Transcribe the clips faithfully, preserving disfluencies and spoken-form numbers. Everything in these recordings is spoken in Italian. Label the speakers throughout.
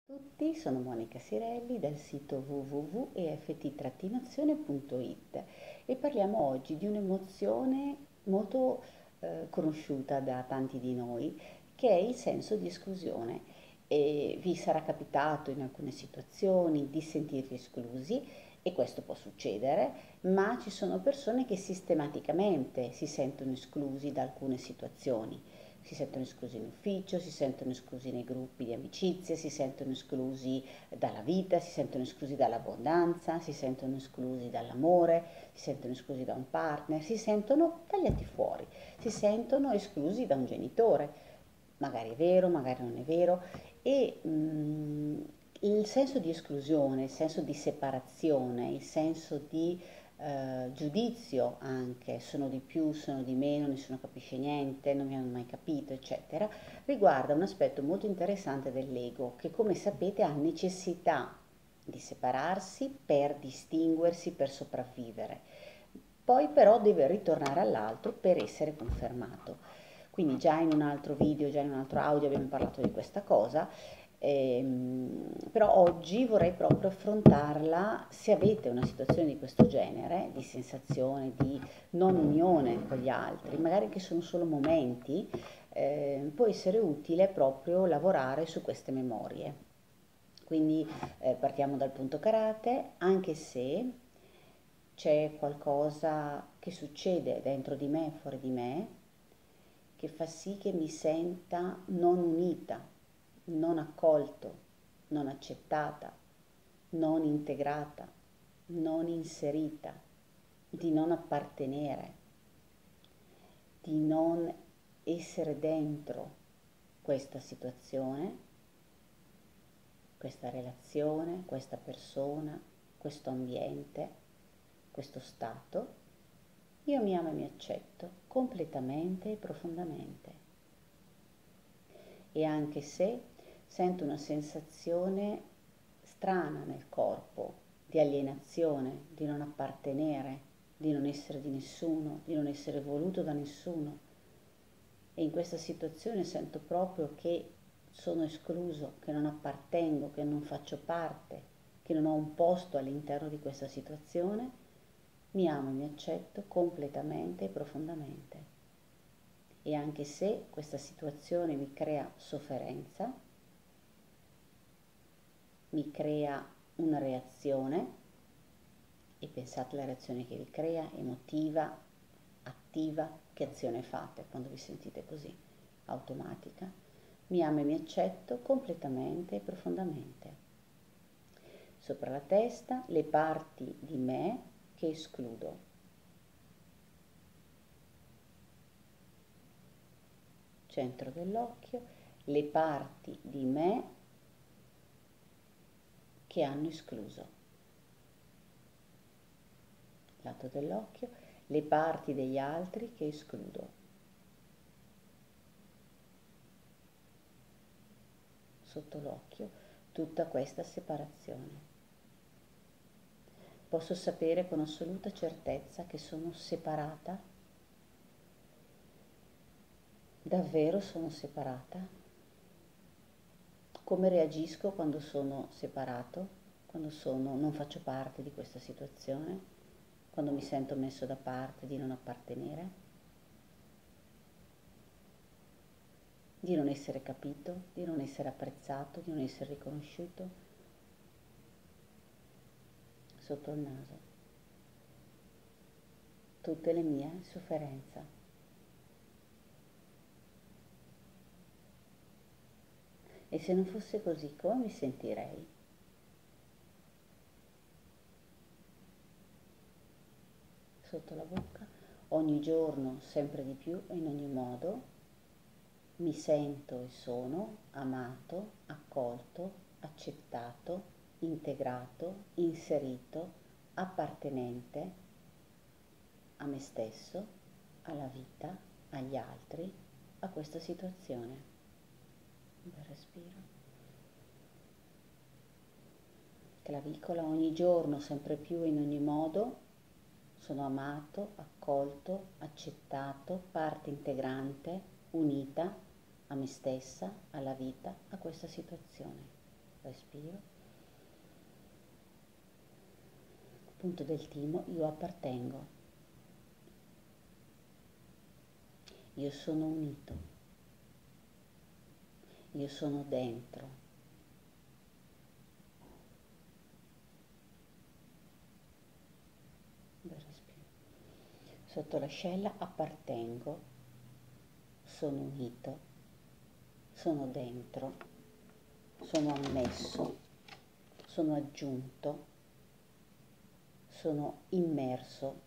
Speaker 1: Tutti, sono Monica Sirelli del sito w w w punto e f t azione punto i t e parliamo oggi di un'emozione molto eh, conosciuta da tanti di noi, che è il senso di esclusione. E vi sarà capitato in alcune situazioni di sentirvi esclusi e questo può succedere, ma ci sono persone che sistematicamente si sentono esclusi da alcune situazioni. Si sentono esclusi in ufficio, si sentono esclusi nei gruppi di amicizia, si sentono esclusi dalla vita, si sentono esclusi dall'abbondanza, si sentono esclusi dall'amore, si sentono esclusi da un partner, si sentono tagliati fuori, si sentono esclusi da un genitore. Magari è vero, magari non è vero. E mm, il senso di esclusione, il senso di separazione, il senso di eh, giudizio anche, sono di più, sono di meno, nessuno capisce niente, non mi hanno mai capito, eccetera, riguarda un aspetto molto interessante dell'ego che, come sapete, ha necessità di separarsi per distinguersi, per sopravvivere. Poi però deve ritornare all'altro per essere confermato. Quindi già in un altro video, già in un altro audio abbiamo parlato di questa cosa. Ehm, però oggi vorrei proprio affrontarla se avete una situazione di questo genere, di sensazione di non unione con gli altri, magari che sono solo momenti, eh, può essere utile proprio lavorare su queste memorie. Quindi eh, partiamo dal punto karate, anche se c'è qualcosa che succede dentro di me, fuori di me, che fa sì che mi senta non unita, non accolto, non accettata, non integrata, non inserita, di non appartenere, di non essere dentro questa situazione, questa relazione, questa persona, questo ambiente, questo stato. Io mi amo e mi accetto completamente e profondamente. E anche se sento una sensazione strana nel corpo, di alienazione, di non appartenere, di non essere di nessuno, di non essere voluto da nessuno. E in questa situazione sento proprio che sono escluso, che non appartengo, che non faccio parte, che non ho un posto all'interno di questa situazione. Mi amo e mi accetto completamente e profondamente. E anche se questa situazione mi crea sofferenza, mi crea una reazione, e pensate alla reazione che vi crea, emotiva, attiva, che azione fate quando vi sentite così, automatica. Mi amo e mi accetto completamente e profondamente. Sopra la testa le parti di me che escludo. Centro dell'occhio, le parti di me che hanno escluso. Lato dell'occhio, le parti degli altri che escludo. Sotto l'occhio, tutta questa separazione. Posso sapere con assoluta certezza che sono separata? Davvero sono separata? Come reagisco quando sono separato? Quando sono, non faccio parte di questa situazione? Quando mi sento messo da parte, di non appartenere? Di non essere capito? Di non essere apprezzato? Di non essere riconosciuto? Sotto il naso. Tutte le mie sofferenze. E se non fosse così, come mi sentirei? Sotto la bocca, ogni giorno, sempre di più e in ogni modo, mi sento e sono amato, accolto, accettato, integrato, inserito, appartenente a me stesso, alla vita, agli altri, a questa situazione. Un bel respiro. Clavicola, ogni giorno, sempre più e in ogni modo, sono amato, accolto, accettato, parte integrante, unita a me stessa, alla vita, a questa situazione. respiro. Punto del timo, io appartengo, io sono unito, io sono dentro, bel respiro. Sotto l'ascella appartengo, sono unito, sono dentro, sono ammesso, sono aggiunto, sono immerso,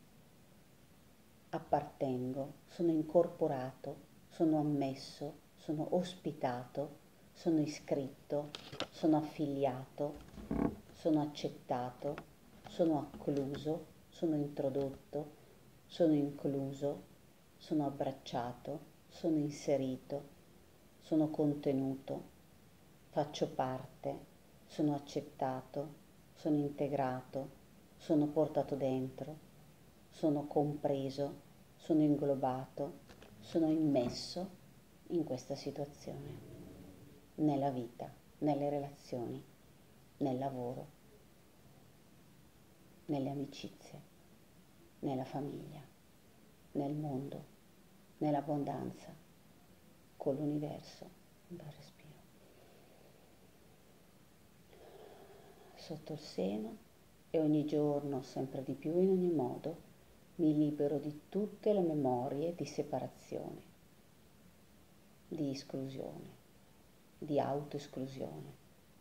Speaker 1: appartengo, sono incorporato, sono ammesso, sono ospitato, sono iscritto, sono affiliato, sono accettato, sono accluso, sono introdotto, sono incluso, sono abbracciato, sono inserito, sono contenuto, faccio parte, sono accettato, sono integrato, sono portato dentro, sono compreso, sono inglobato, sono immesso in questa situazione, nella vita, nelle relazioni, nel lavoro, nelle amicizie, nella famiglia, nel mondo, nell'abbondanza, con l'universo. Un bel respiro. Sotto il seno. E ogni giorno, sempre di più, in ogni modo, mi libero di tutte le memorie di separazione, di esclusione, di autoesclusione,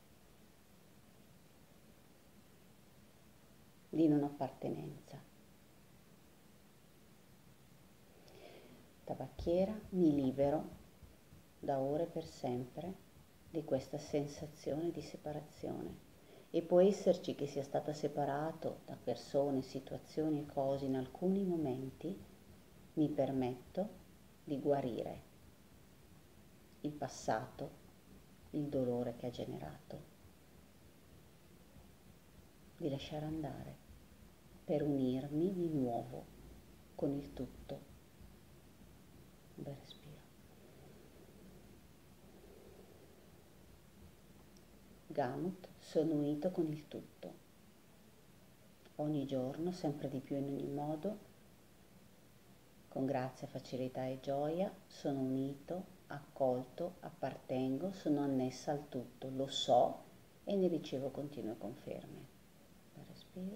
Speaker 1: di non appartenenza. Tabacchiera, mi libero da ora e per sempre di questa sensazione di separazione. E può esserci che sia stata separato da persone, situazioni e cose in alcuni momenti, mi permetto di guarire il passato, il dolore che ha generato, di lasciare andare per unirmi di nuovo con il tutto. Un bel respiro. Gamut, sono unito con il tutto. Ogni giorno, sempre di più in ogni modo, con grazia, facilità e gioia, sono unito, accolto, appartengo, sono annessa al tutto, lo so e ne ricevo continue conferme. Respiro.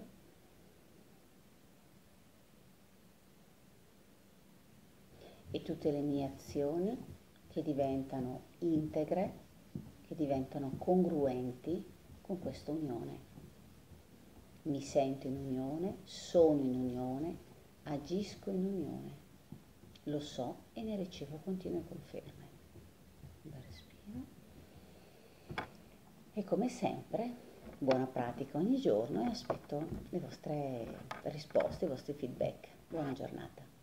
Speaker 1: E tutte le mie azioni che diventano integre, che diventano congruenti con questa unione. Mi sento in unione, sono in unione, agisco in unione, lo so e ne ricevo continue conferme. Un bel respiro. E come sempre, buona pratica ogni giorno e aspetto le vostre risposte, i vostri feedback. Buona giornata.